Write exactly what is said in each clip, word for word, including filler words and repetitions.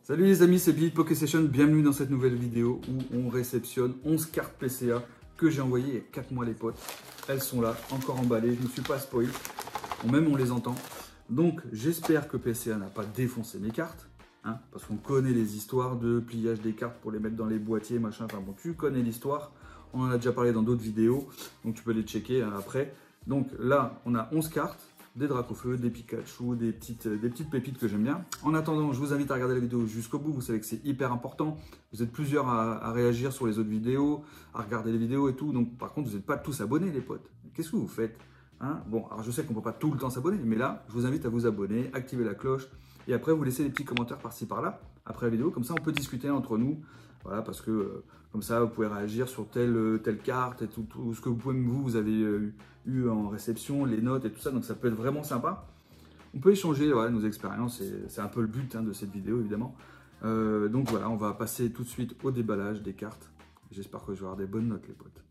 Salut les amis, c'est Billy de Poké Session, bienvenue dans cette nouvelle vidéo où on réceptionne onze cartes P C A que j'ai envoyées il y a quatre mois les potes. Elles sont là, encore emballées, je ne me suis pas spoil, même on les entend. Donc j'espère que P C A n'a pas défoncé mes cartes, hein, parce qu'on connaît les histoires de pliage des cartes pour les mettre dans les boîtiers, machin, enfin bon, tu connais l'histoire, on en a déjà parlé dans d'autres vidéos, donc tu peux les checker hein, après. Donc là, on a onze cartes. Des Dracofeu, des Pikachu, des petites, des petites pépites que j'aime bien. En attendant, je vous invite à regarder la vidéo jusqu'au bout. Vous savez que c'est hyper important. Vous êtes plusieurs à, à réagir sur les autres vidéos, à regarder les vidéos et tout. Donc, par contre, vous n'êtes pas tous abonnés, les potes. Qu'est-ce que vous faites hein? Bon, alors je sais qu'on ne peut pas tout le temps s'abonner, mais là, je vous invite à vous abonner, activer la cloche. Et après, vous laissez des petits commentaires par-ci, par-là, après la vidéo. Comme ça, on peut discuter entre nous. Voilà, parce que euh, comme ça, vous pouvez réagir sur telle, telle carte et tout, tout ce que vous pouvez, vous, vous avez euh, eu en réception, les notes et tout ça. Donc, ça peut être vraiment sympa. On peut échanger voilà, nos expériences. C'est un peu le but hein, de cette vidéo, évidemment. Euh, donc, voilà, on va passer tout de suite au déballage des cartes. J'espère que je vais avoir des bonnes notes, les potes.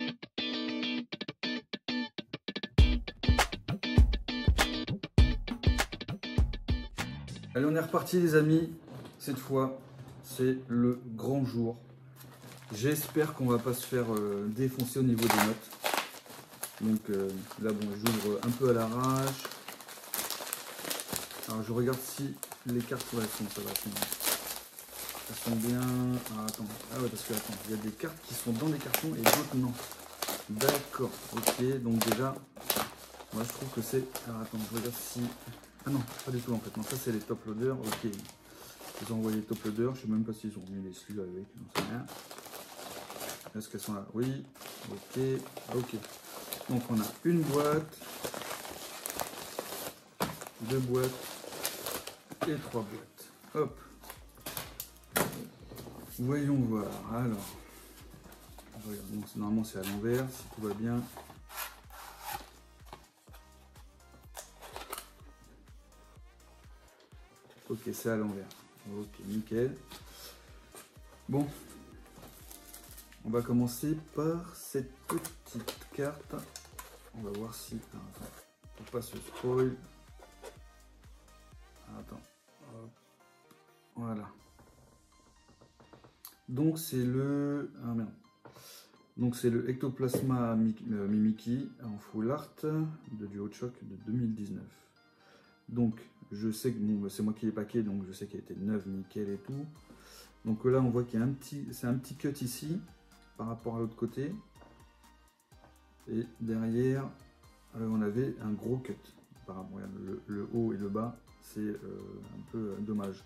Allez, on est reparti, les amis. Cette fois, c'est le grand jour. J'espère qu'on va pas se faire euh, défoncer au niveau des notes. Donc euh, là, bon, j'ouvre un peu à l'arrache. Alors, je regarde si les cartes, ouais, elles sont, ça va, elles sont, elles sont bien. Ah, attends, ah ouais, parce que attends, il y a des cartes qui sont dans les cartons et d'autres non. D'accord, ok, donc déjà, moi je trouve que c'est. Alors attends, je regarde si. Ah non, pas du tout en fait. Non, ça c'est les top loaders. Ok, ils ont envoyé les top loaders. Je sais même pas s'ils ont mis les sleeves avec. Non, c'est rien. Est-ce qu'elles sont là? Oui. Ok. Ok. Donc on a une boîte, deux boîtes et trois boîtes. Hop. Voyons voir. Alors. Regarde, donc normalement c'est à l'envers si tout va bien. Ok, c'est à l'envers. Ok, nickel. Bon. On va commencer par cette petite carte. On va voir si... Attends, faut pas se spoil. Attends. Hop. Voilà. Donc c'est le... Ah merde. Donc c'est le Ectoplasma Mimikyu en full art de Duo Choc de deux mille dix-neuf. Donc je sais que bon, c'est moi qui l'ai packé, donc je sais qu'il était neuf, nickel et tout. Donc là on voit qu'il y a un petit... C'est un petit cut ici. Par rapport à l'autre côté, et derrière alors on avait un gros cut. Apparemment le, le haut et le bas c'est euh, un peu euh, dommage.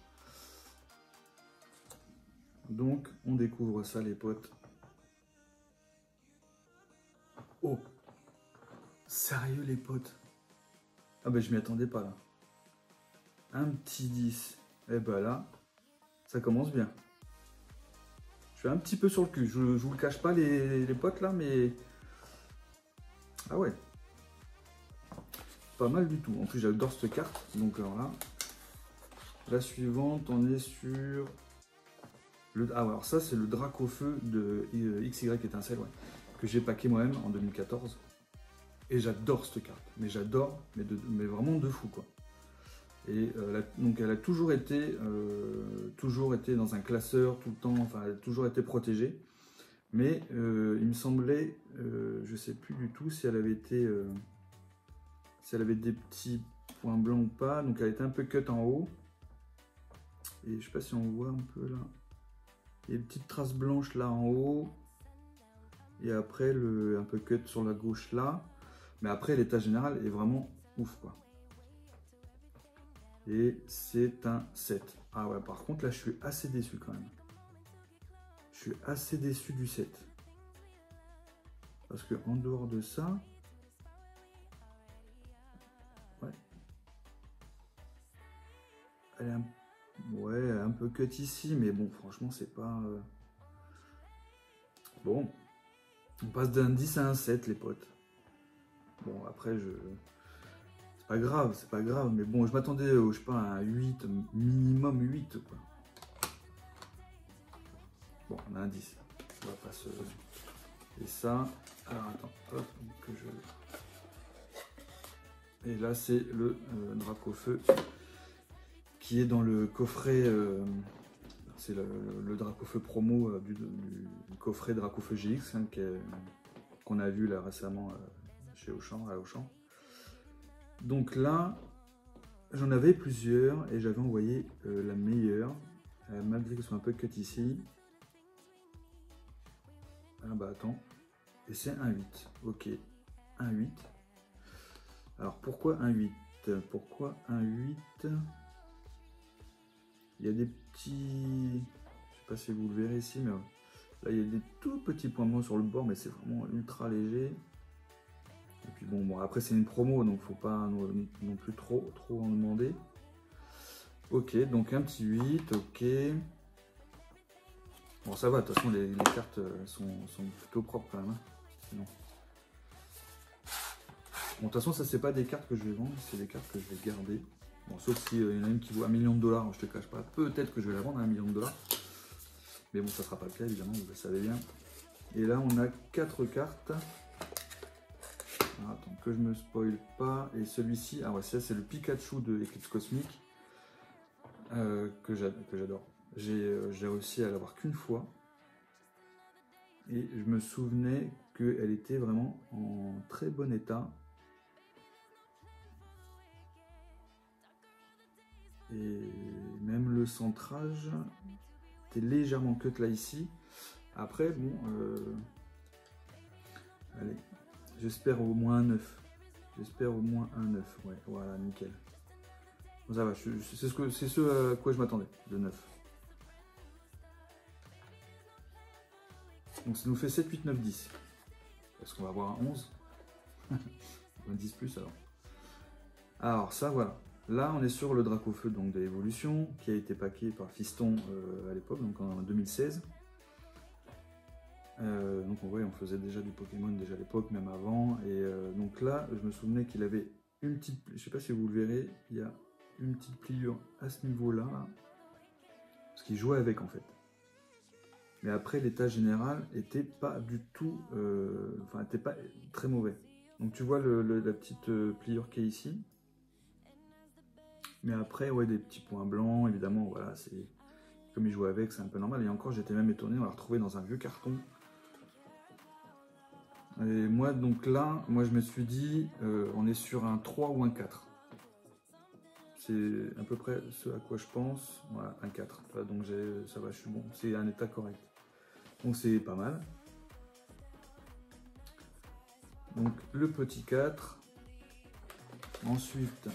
Donc on découvre ça les potes. Oh sérieux les potes, ah ben je m'y attendais pas là. Un petit dix, et ben là ça commence bien. Je suis un petit peu sur le cul, je, je vous le cache pas les, les potes là, mais... Ah ouais. Pas mal du tout. En plus j'adore cette carte. Donc alors là, la suivante, on est sur... Le... Ah alors ça c'est le Dracofeu de X Y étincelle, ouais, que j'ai packé moi-même en deux mille quatorze. Et j'adore cette carte. Mais j'adore, mais, de... mais vraiment de fou quoi. Et euh, la... donc elle a toujours été, euh, toujours été dans un classeur tout le temps, enfin elle a toujours été protégée. Mais euh, il me semblait, euh, je sais plus du tout si elle avait été, euh, si elle avait des petits points blancs ou pas. Donc elle était un peu cut en haut. Et je sais pas si on voit un peu là. Il y a des petites traces blanches là en haut. Et après le un peu cut sur la gauche là. Mais après l'état général est vraiment ouf quoi. Et c'est un sept. Ah ouais, par contre là je suis assez déçu quand même. Je suis assez déçu du sept. Parce que en dehors de ça, ouais, elle est un, ouais, un peu cut ici, mais bon, franchement, c'est pas... Euh... Bon, on passe d'un dix à un sept, les potes. Bon, après, je... C'est pas grave, c'est pas grave, mais bon, je m'attendais, je sais pas, à un huit, minimum huit, quoi. Bon, on a un dix. On va pas se... Et ça... Alors, attends, hop, que je... Et là, c'est le euh, Dracofeu qui est dans le coffret, euh, c'est le, le, le Dracofeu promo euh, du, du, du coffret Dracofeu G X hein, qu'on a vu là récemment euh, chez Auchan, à Auchan. Donc là, j'en avais plusieurs et j'avais envoyé euh, la meilleure, euh, malgré que ce soit un peu cut ici. Ah bah attends, et c'est un huit, ok, un huit. Alors pourquoi un huit? Pourquoi un huit? Il y a des petits, je sais pas si vous le verrez ici, mais là il y a des tout petits points blancs sur le bord, mais c'est vraiment ultra léger. Et puis bon, bon après c'est une promo, donc faut pas non, non plus trop, trop en demander. Ok, donc un petit huit, ok. Bon ça va, de toute façon les, les cartes sont, sont plutôt propres quand même. Hein. Sinon. Bon, de toute façon ça c'est pas des cartes que je vais vendre, c'est des cartes que je vais garder. Bon, sauf s'il euh, y en a une qui vaut un million de dollars, je te cache pas, peut-être que je vais la vendre à un million de dollars. Mais bon, ça sera pas le cas évidemment, vous le savez bien. Et là on a quatre cartes. Alors, attends, que je me spoil pas. Et celui-ci, ah ouais, ça c'est le Pikachu de Eclipse Cosmique. Euh, que j'adore. J'ai euh, réussi à l'avoir qu'une fois. Et je me souvenais qu'elle était vraiment en très bon état. Et même le centrage était légèrement cut là ici. Après, bon, euh, allez, j'espère au moins un neuf. J'espère au moins un neuf. Ouais, voilà, nickel. Bon, ça va, c'est ce, que, ce à quoi je m'attendais, de neuf. Donc ça nous fait sept, huit, neuf, dix. Est-ce qu'on va avoir un onze? Un dix plus alors. Alors ça voilà. Là on est sur le Dracofeu donc de l'évolution qui a été packé par Fiston euh, à l'époque, donc en deux mille seize. Euh, donc on voit on faisait déjà du Pokémon déjà à l'époque, même avant. Et euh, donc là je me souvenais qu'il avait une petite, je sais pas si vous le verrez, il y a une petite pliure à ce niveau-là. Là, parce qu'il jouait avec en fait. Mais après, l'état général était pas du tout, euh, enfin, était pas très mauvais. Donc tu vois le, le, la petite euh, pliure qui est ici. Mais après, ouais, des petits points blancs, évidemment, voilà, c'est comme il jouait avec, c'est un peu normal. Et encore, j'étais même étonné, on l'a retrouvé dans un vieux carton. Et moi, donc là, moi je me suis dit, euh, on est sur un trois ou un quatre. C'est à peu près ce à quoi je pense. Voilà, un quatre. Donc ça va, je suis bon. C'est un état correct. Donc c'est pas mal. Donc le petit quatre. Ensuite,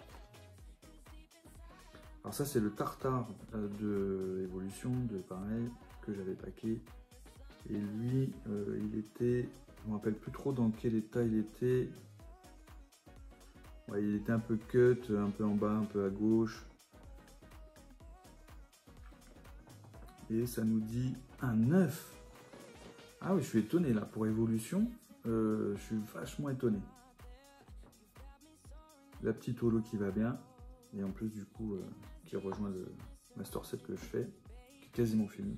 alors ça c'est le tartare de évolution, de pareil, que j'avais packé. Et lui, euh, il était, je me rappelle plus trop dans quel état il était. Ouais, il était un peu cut, un peu en bas, un peu à gauche. Et ça nous dit un neuf. Ah oui, je suis étonné là, pour évolution, euh, je suis vachement étonné. La petite holo qui va bien, et en plus du coup, euh, qui rejoint le Master Set que je fais, qui est quasiment fini.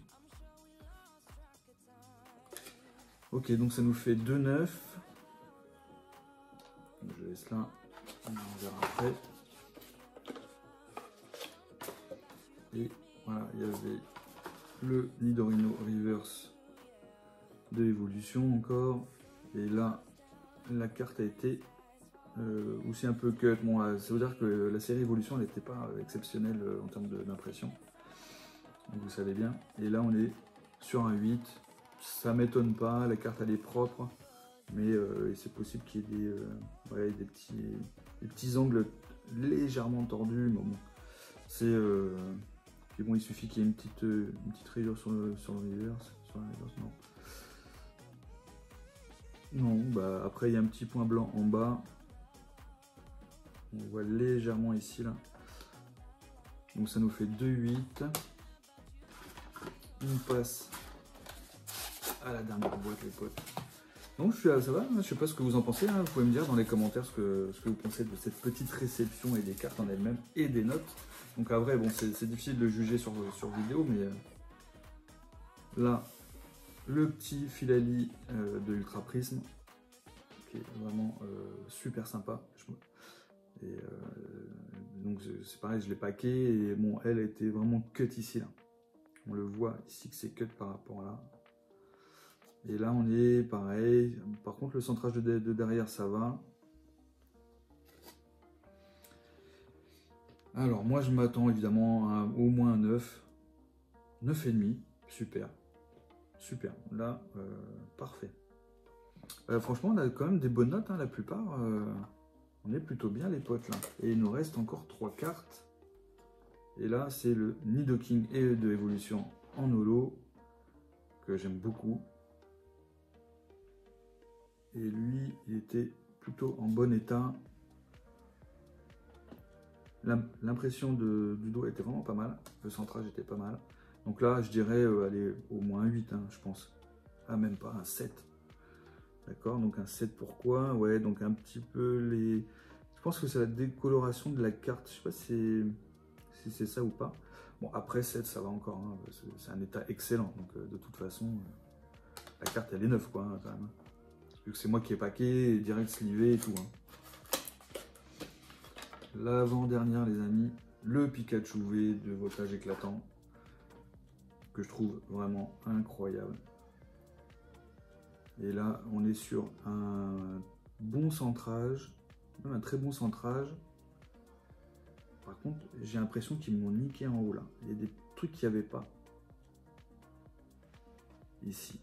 Ok, donc ça nous fait deux neuf. Je laisse là, on verra après. Et voilà, il y avait le Nidorino Reverse de l'évolution encore. Et là, la carte a été euh, aussi un peu cut. Bon, ça veut dire que la série évolution n'était pas exceptionnelle euh, en termes d'impression. Vous savez bien. Et là, on est sur un huit. Ça m'étonne pas, la carte elle est propre. Mais euh, c'est possible qu'il y ait des, euh, ouais, des, petits, des petits angles légèrement tordus. Mais bon, c'est. Euh, puis bon, il suffit qu'il y ait une petite, une petite rayure sur le, sur le reverse. Sur la reverse, non. Non, bah après il y a un petit point blanc en bas. On voit légèrement ici là. Donc ça nous fait deux huit. On passe à la dernière boîte les potes. Donc je suis à, ça va, je sais pas ce que vous en pensez, hein. Vous pouvez me dire dans les commentaires ce que, ce que vous pensez de cette petite réception et des cartes en elles-mêmes et des notes. Donc à vrai, bon c'est difficile de juger sur, sur vidéo, mais euh, là, le petit Filali euh, de Ultra Prism, qui est vraiment euh, super sympa. Je, Et euh, donc c'est pareil, je l'ai packé et bon, elle était vraiment cut ici là. On le voit ici que c'est cut par rapport à là. Et là on est pareil. Par contre le centrage de, de derrière ça va. Alors moi je m'attends évidemment à au moins un neuf. neuf virgule cinq, super. Super, là, euh, parfait. Euh, franchement, on a quand même des bonnes notes, hein, la plupart. Euh, on est plutôt bien, les potes, là. Et il nous reste encore trois cartes. Et là, c'est le Nidoking et de évolution en holo, que j'aime beaucoup. Et lui, il était plutôt en bon état. L'impression du dos était vraiment pas mal. Le centrage était pas mal. Donc là, je dirais, euh, allez, au moins un huit, hein, je pense. Ah, même pas, un sept. D'accord, donc un sept, pourquoi? Ouais, donc un petit peu les... Je pense que c'est la décoloration de la carte. Je sais pas si c'est si ça ou pas. Bon, après sept, ça va encore. Hein, c'est un état excellent. Donc euh, de toute façon, euh, la carte, elle est neuve, quoi, hein, quand même. Vu que c'est moi qui ai packé, direct slivé et tout. Hein. L'avant-dernière, les amis, le Pikachu V de voltage éclatant, que je trouve vraiment incroyable. Et là, on est sur un bon centrage, même un très bon centrage. Par contre, j'ai l'impression qu'ils m'ont niqué en haut là. Il y a des trucs qu'il n'y avait pas. Ici.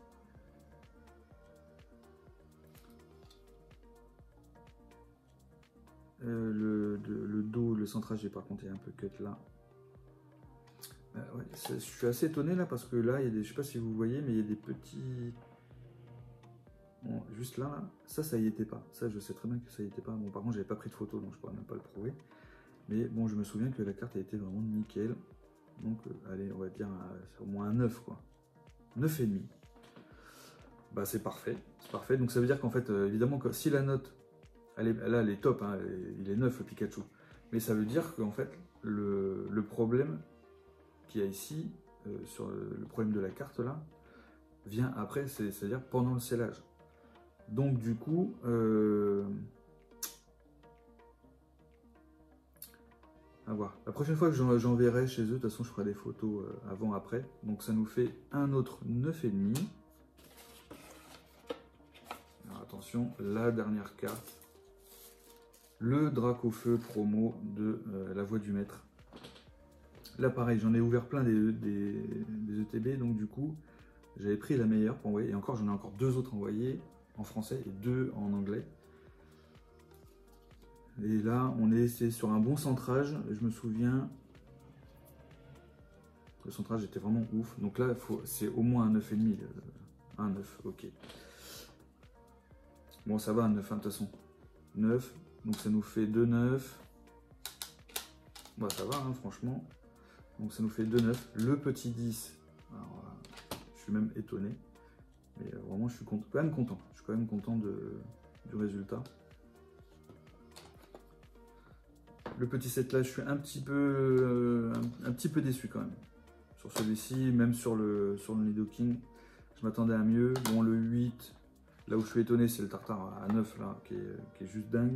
Euh, le, de, le dos, le centrage, par contre, est un peu cut là. Euh, ouais, je suis assez étonné là parce que là, il y a des, je sais pas si vous voyez, mais il y a des petits... Bon, juste là, là, ça, ça y était pas. Ça, je sais très bien que ça y était pas. Bon, par contre, j'avais pas pris de photo, donc je pourrais même pas le prouver. Mais bon, je me souviens que la carte a été vraiment nickel. Donc, euh, allez, on va dire euh, au moins un neuf, quoi. neuf virgule cinq. Bah, c'est parfait. C'est parfait. Donc, ça veut dire qu'en fait, euh, évidemment, que si la note, elle est, là, elle est top, hein, elle est, il est neuf, le Pikachu. Mais ça veut dire qu'en fait, le, le problème qu'il y a ici, euh, sur le, le problème de la carte, là, vient après, c'est-à-dire pendant le scellage. Donc du coup, euh... à voir. La prochaine fois que j'enverrai chez eux, de toute façon je ferai des photos euh, avant-après. Donc ça nous fait un autre neuf virgule cinq. Alors attention, la dernière carte. Le Dracofeu promo de euh, la Voix du Maître. Là pareil, j'en ai ouvert plein des, des, des E T B, donc du coup, j'avais pris la meilleure pour envoyer. Et encore, j'en ai encore deux autres envoyés en français et deux en anglais. Et là, on est, est sur un bon centrage. Je me souviens, le centrage était vraiment ouf. Donc là, c'est au moins un neuf virgule cinq. Un neuf, ok. Bon, ça va, un neuf, hein, de toute façon. neuf, donc ça nous fait deux neuf. Bon, ça va, hein, franchement. Donc ça nous fait deux neuf. Le petit dix, alors, je suis même étonné. Mais vraiment, je suis content, quand même content. Je suis quand même content de, du résultat. Le petit sept là, je suis un petit peu, un, un petit peu déçu quand même. Sur celui-ci, même sur le, sur le Nidoking, je m'attendais à mieux. Bon, le huit, là où je suis étonné, c'est le Tartare à neuf là, qui est, qui est juste dingue.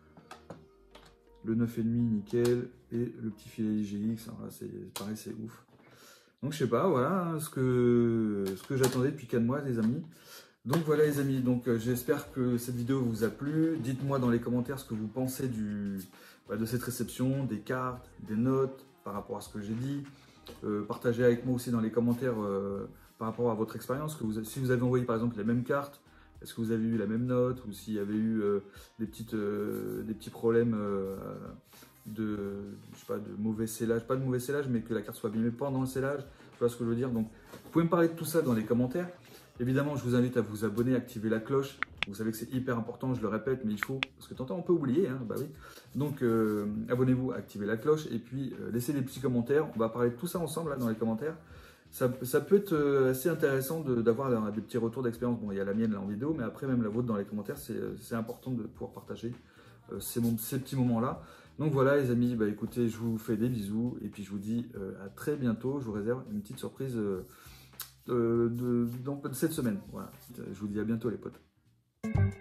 Le neuf virgule cinq, nickel. Et le petit filet I G X, c'est pareil, c'est ouf. Donc je sais pas, voilà ce que, ce que j'attendais depuis quatre mois, les amis. Donc voilà les amis, donc euh, j'espère que cette vidéo vous a plu. Dites-moi dans les commentaires ce que vous pensez du, bah, de cette réception, des cartes, des notes, par rapport à ce que j'ai dit. Euh, partagez avec moi aussi dans les commentaires euh, par rapport à votre expérience. Que vous, si vous avez envoyé par exemple les mêmes cartes, est-ce que vous avez eu la même note, ou s'il y avait eu euh, des, petites, euh, des petits problèmes euh, de, je sais pas, de mauvais scellage, pas de mauvais scellage, mais que la carte soit abîmée pendant le scellage. Tu vois ce que je veux dire? Donc vous pouvez me parler de tout ça dans les commentaires. Évidemment, je vous invite à vous abonner, activer la cloche. Vous savez que c'est hyper important, je le répète, mais il faut, parce que de temps en temps, on peut oublier, hein, bah oui. Donc, euh, abonnez-vous, activez la cloche, et puis euh, laissez des petits commentaires. On va parler de tout ça ensemble, là, dans les commentaires. Ça, ça peut être euh, assez intéressant d'avoir de, des petits retours d'expérience. Bon, il y a la mienne, là, en vidéo, mais après, même la vôtre dans les commentaires, c'est important de pouvoir partager euh, ces, ces petits moments-là. Donc voilà, les amis, bah écoutez, je vous fais des bisous, et puis je vous dis euh, à très bientôt. Je vous réserve une petite surprise euh, de, de, de cette semaine. Voilà. Je vous dis à bientôt les potes.